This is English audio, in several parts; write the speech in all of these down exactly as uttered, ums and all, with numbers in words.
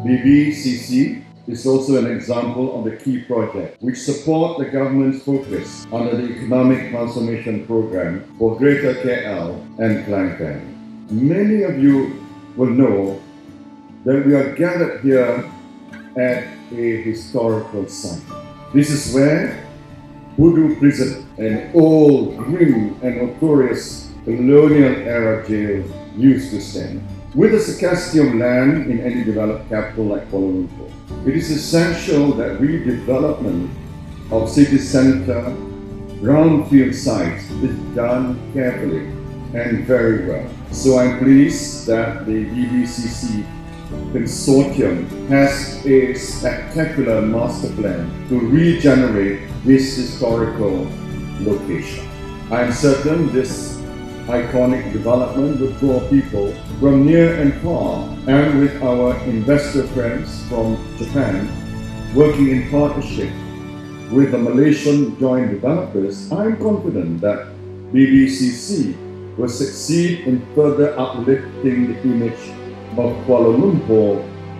B B C C is also an example of a key project which support the government's focus under the Economic Transformation Program for Greater K L and Klang Valley. Many of you will know that we are gathered here at a historical site. This is where Budu Prison, an old, grim and notorious colonial-era jail, used to stand. With the scarcity of land in any developed capital like Kuala Lumpur, it is essential that redevelopment of city centre brownfield sites is done carefully and very well. So I'm pleased that the B B C C Consortium has a spectacular master plan to regenerate this historical location. I am certain this iconic development will draw people from near and far, and with our investor friends from Japan working in partnership with the Malaysian joint developers, I am confident that B B C C will succeed in further uplifting the image of Kuala Lumpur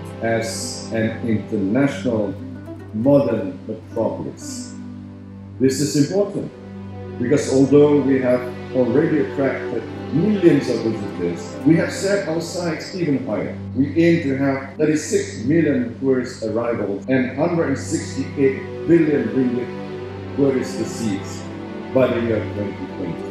as an international modern metropolis. This is important because although we have already attracted millions of visitors, we have set our sights even higher. We aim to have thirty-six million tourist arrivals and one hundred sixty-eight billion ringgit tourist receipts by the year twenty twenty.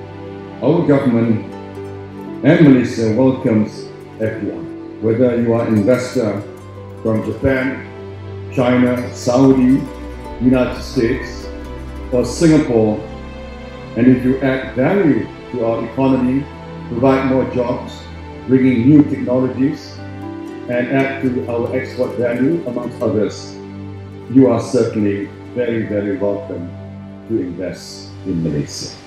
Our government and Malaysia welcomes everyone, whether you are an investor from Japan, China, Saudi, United States, or Singapore, and if you add value to our economy, provide more jobs, bringing new technologies, and add to our export value, amongst others, you are certainly very, very welcome to invest in Malaysia.